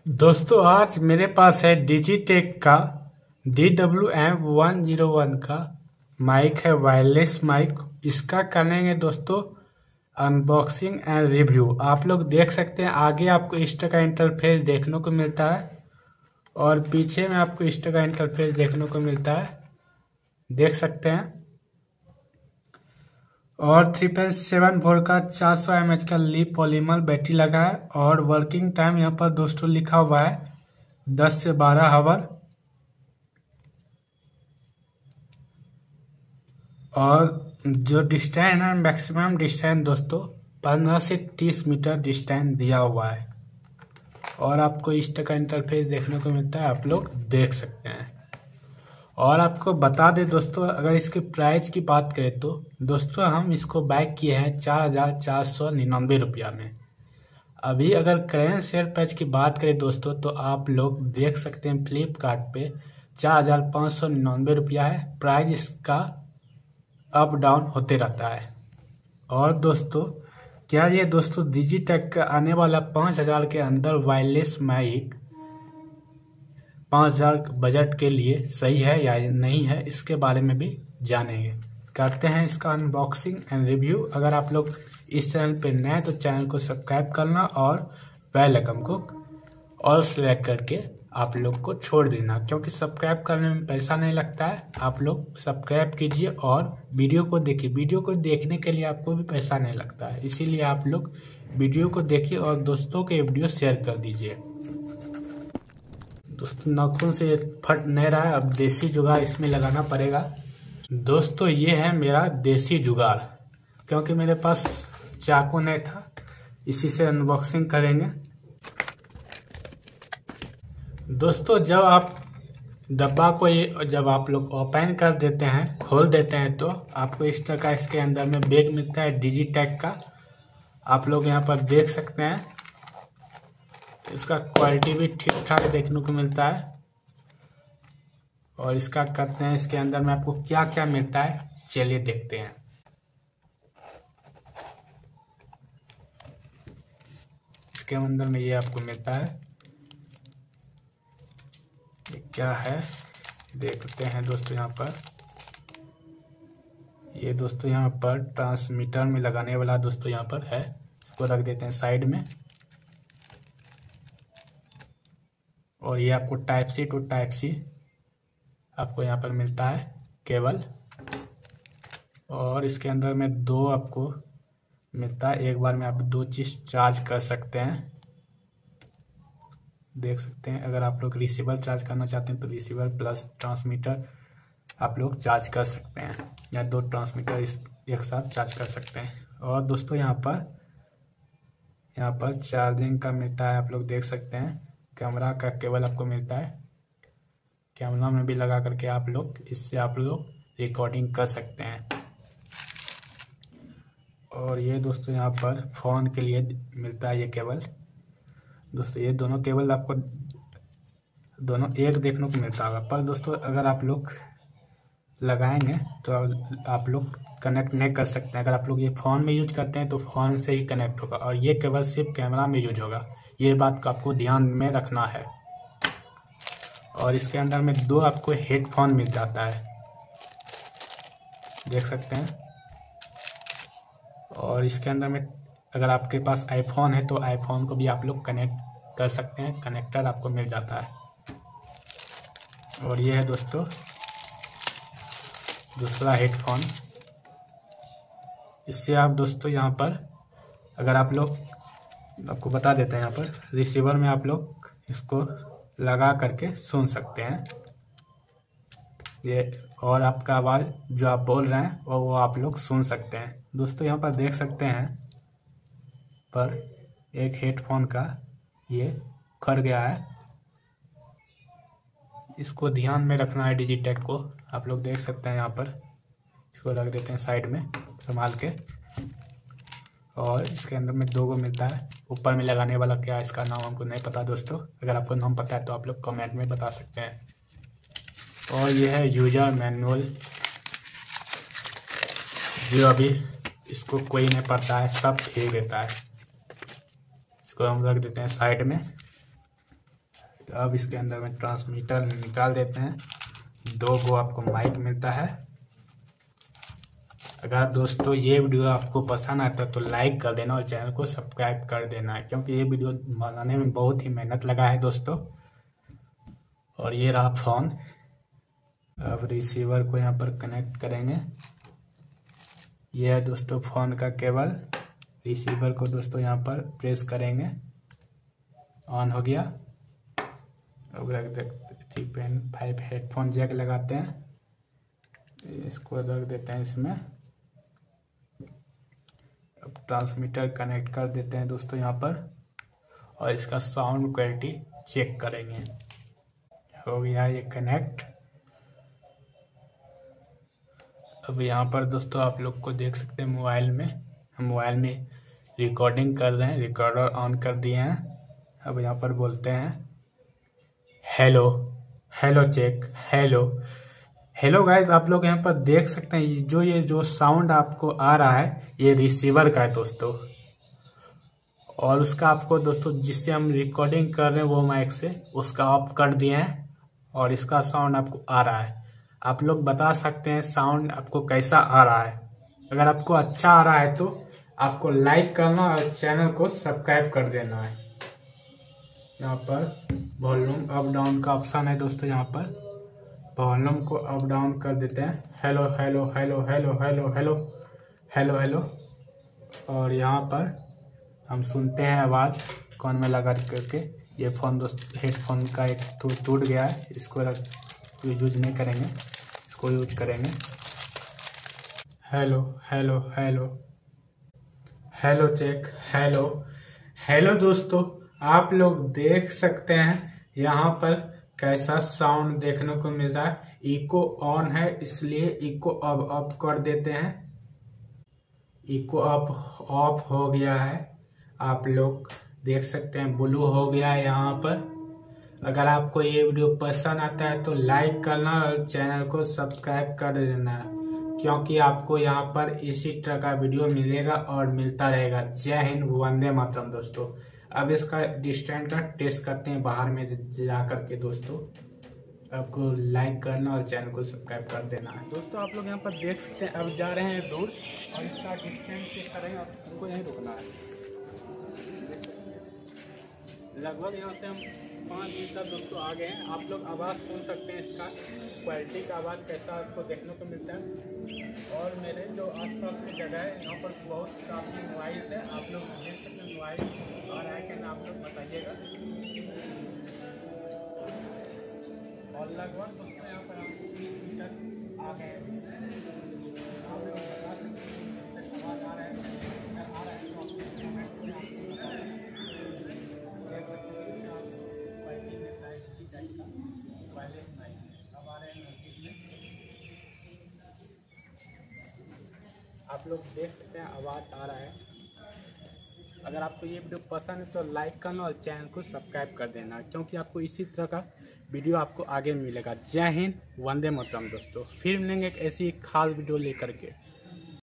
दोस्तों आज मेरे पास है डिजिटेक का DWM-101 का माइक है, वायरलेस माइक। इसका करेंगे दोस्तों अनबॉक्सिंग एंड रिव्यू। आप लोग देख सकते हैं आगे आपको इस का इंटरफेस देखने को मिलता है और पीछे में आपको इस का इंटरफेस देखने को मिलता है, देख सकते हैं। और 3.7 वोल्ट का 400 mAh का ली पॉलीमर बैटरी लगा है और वर्किंग टाइम यहाँ पर दोस्तों लिखा हुआ है 10 से 12 आवर। और जो डिस्टेंस है मैक्सिमम डिस्टेंस दोस्तों 15 से 30 मीटर डिस्टेंस दिया हुआ है। और आपको इस का इंटरफेस देखने को मिलता है, आप लोग देख सकते हैं। और आपको बता दें दोस्तों, अगर इसके प्राइस की बात करें तो दोस्तों हम इसको बाय किए हैं 4,499 रुपया में। अभी अगर करेंट शेयर प्राइस की बात करें दोस्तों तो आप लोग देख सकते हैं फ्लिपकार्ट पे 4,599 रुपया है। प्राइस इसका अप डाउन होते रहता है। और दोस्तों क्या ये दोस्तों डिजिटेक का आने वाला 5,000 के अंदर वायरलेस माइक 5,000 बजट के लिए सही है या नहीं है, इसके बारे में भी जानेंगे। करते हैं इसका अनबॉक्सिंग एंड रिव्यू। अगर आप लोग इस चैनल पे नए तो चैनल को सब्सक्राइब करना और बेल आइकन को और सिलेक्ट करके आप लोग को छोड़ देना, क्योंकि सब्सक्राइब करने में पैसा नहीं लगता है। आप लोग सब्सक्राइब कीजिए और वीडियो को देखिए। वीडियो को देखने के लिए आपको भी पैसा नहीं लगता है, इसीलिए आप लोग वीडियो को देखिए और दोस्तों के वीडियो शेयर कर दीजिए। दोस्तों नाखून से फट नहीं रहा है, अब देसी जुगाड़ इसमें लगाना पड़ेगा। दोस्तों ये है मेरा देसी जुगाड़, क्योंकि मेरे पास चाकू नहीं था, इसी से अनबॉक्सिंग करेंगे। दोस्तों जब आप डब्बा को जब आप लोग ओपन कर देते हैं, खोल देते हैं, तो आपको इस तरह का इसके अंदर में बैग मिलता है डिजिटेक का। आप लोग यहाँ पर देख सकते हैं, इसका क्वालिटी भी ठीक ठाक देखने को मिलता है। और इसका करते हैं इसके अंदर में आपको क्या क्या मिलता है, चलिए देखते हैं। इसके अंदर में ये आपको मिलता है, ये क्या है देखते हैं दोस्तों। यहाँ पर ये दोस्तों यहाँ पर ट्रांसमीटर में लगाने वाला दोस्तों यहाँ पर है, इसको रख देते हैं साइड में। और ये आपको type C to type C आपको यहाँ पर मिलता है केबल। और इसके अंदर में दो आपको मिलता है, एक बार में आप दो चीज चार्ज कर सकते हैं, देख सकते हैं। अगर आप लोग रिसीवर चार्ज करना चाहते हैं तो रिसीवर प्लस ट्रांसमीटर आप लोग चार्ज कर सकते हैं, या दो ट्रांसमीटर एक साथ चार्ज कर सकते हैं। और दोस्तों यहाँ पर चार्जिंग का मिलता है, आप लोग देख सकते हैं। कैमरा का केबल आपको मिलता है, कैमरा में भी लगा करके आप लोग इससे आप लोग रिकॉर्डिंग कर सकते हैं। और ये दोस्तों यहाँ पर फ़ोन के लिए मिलता है ये केबल। दोस्तों ये दोनों केबल आपको दोनों एक देखने को मिलता होगा, पर दोस्तों अगर आप लोग लगाएंगे तो आप लोग कनेक्ट नहीं कर सकते। अगर आप लोग ये फ़ोन में यूज करते हैं तो फ़ोन से ही कनेक्ट होगा, और ये केबल सिर्फ कैमरा में यूज होगा। ये बात को आपको ध्यान में रखना है। और इसके अंदर में दो आपको हेडफोन मिल जाता है, देख सकते हैं। और इसके अंदर में अगर आपके पास आईफोन है तो आईफोन को भी आप लोग कनेक्ट कर सकते हैं, कनेक्टर आपको मिल जाता है। और ये है दोस्तों दूसरा हेडफोन। इससे आप दोस्तों यहाँ पर अगर आप लोग आपको बता देते हैं, यहाँ पर रिसीवर में आप लोग इसको लगा करके सुन सकते हैं ये, और आपका आवाज़ जो आप बोल रहे हैं वो आप लोग सुन सकते हैं। दोस्तों यहाँ पर देख सकते हैं पर एक हेडफोन का ये उखड़ गया है, इसको ध्यान में रखना है डिजिटेक को। आप लोग देख सकते हैं यहाँ पर, इसको रख देते हैं साइड में संभाल के। और इसके अंदर में दो को मिलता है, ऊपर में लगाने वाला क्या है इसका नाम हमको नहीं पता दोस्तों। अगर आपको नाम पता है तो आप लोग कमेंट में बता सकते हैं। और ये है यूजर मैनुअल, जो अभी इसको कोई नहीं पढ़ता है, सब फेंक देता है। इसको हम रख देते हैं साइड में। अब इसके अंदर में ट्रांसमीटर निकाल देते हैं। 2 गो आपको माइक मिलता है। अगर दोस्तों ये वीडियो आपको पसंद आता है तो लाइक कर देना और चैनल को सब्सक्राइब कर देना है, क्योंकि ये वीडियो बनाने में बहुत ही मेहनत लगा है दोस्तों। और ये रहा फ़ोन। अब रिसीवर को यहाँ पर कनेक्ट करेंगे। ये है दोस्तों फ़ोन का केबल। रिसीवर को दोस्तों यहाँ पर प्रेस करेंगे, ऑन हो गया। अब रख देते 3.5 हेडफोन जैक लगाते हैं, इसको रख देते हैं इसमें। अब ट्रांसमीटर कनेक्ट कर देते हैं दोस्तों यहाँ पर, और इसका साउंड क्वालिटी चेक करेंगे। हो गया ये कनेक्ट। अब यहाँ पर दोस्तों आप लोग को देख सकते हैं मोबाइल में, हम मोबाइल में रिकॉर्डिंग कर रहे हैं, रिकॉर्डर ऑन कर दिए हैं। अब यहाँ पर बोलते हैं hello, hello check, hello hello guys. आप लोग यहाँ पर देख सकते हैं ये जो साउंड आपको आ रहा है ये रिसीवर का है दोस्तों, और उसका आपको दोस्तों जिससे हम रिकॉर्डिंग कर रहे हैं वो माइक से उसका ऑफ कर दिए हैं, और इसका साउंड आपको आ रहा है। आप लोग बता सकते हैं साउंड आपको कैसा आ रहा है। अगर आपको अच्छा आ रहा है तो आपको लाइक करना और चैनल को सब्सक्राइब कर देना है। यहाँ पर वॉल्यूम अप डाउन का ऑप्शन है दोस्तों, यहाँ पर वॉल्यूम को अप डाउन कर देते हैं। Hello hello hello hello hello hello hello hello. और यहाँ पर हम सुनते हैं आवाज़ कान में लगा करके। ये फ़ोन दोस्तों हेडफोन का एक टूट गया है, इसको यूज नहीं करेंगे, इसको यूज करेंगे। Hello hello hello hello check, hello hello. दोस्तों आप लोग देख सकते हैं यहाँ पर कैसा साउंड देखने को मिल रहा है। इको ऑन है इसलिए इको अब ऑफ कर देते हैं। इको ऑफ हो गया है, आप लोग देख सकते हैं ब्लू हो गया है यहाँ पर। अगर आपको ये वीडियो पसंद आता है तो लाइक करना और चैनल को सब्सक्राइब कर देना है, क्योंकि आपको यहाँ पर इसी तरह का वीडियो मिलेगा और मिलता रहेगा। जय हिंद, वंदे मातरम दोस्तों। अब इसका डिस्टेंस का टेस्ट करते हैं बाहर में जा करके दोस्तों। आपको लाइक करना और चैनल को सब्सक्राइब कर देना है दोस्तों। आप लोग यहाँ पर देख सकते हैं अब जा रहे हैं दूर, और इसका डिस्टेंस चेक करेंगे। आपको यहीं रुकना है। लगभग यहाँ से हम 5 मीटर दोस्तों आ गए हैं। आप लोग आवाज़ सुन सकते हैं, इसका क्वालिटी का आवाज़ कैसा आपको देखने को मिलता है। और मेरे जो आसपास की जगह है यहाँ पर बहुत काफ़ी नॉइस है। आप लोग देख सकते हैं नॉइस आ रहा है कि ना, आप लोग बताइएगा। और लगभग दोस्तों यहाँ पर हम 30 मीटर आ गए हैं। आप लोग बता सकते हैं आवाज़ आ रहा है, आप लोग देख सकते हैं आवाज़ आ रहा है। अगर आपको ये वीडियो पसंद है तो लाइक करना और चैनल को सब्सक्राइब कर देना, क्योंकि आपको इसी तरह का वीडियो आपको आगे मिलेगा। जय हिंद, वंदे मातरम दोस्तों। फिर मिलेंगे एक ऐसी खास वीडियो लेकर के।